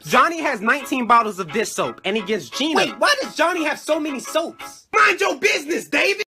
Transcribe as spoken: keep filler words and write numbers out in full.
Johnny has nineteen bottles of dish soap, and he gives Gina... Wait, why does Johnny have so many soaps? Mind your business, David!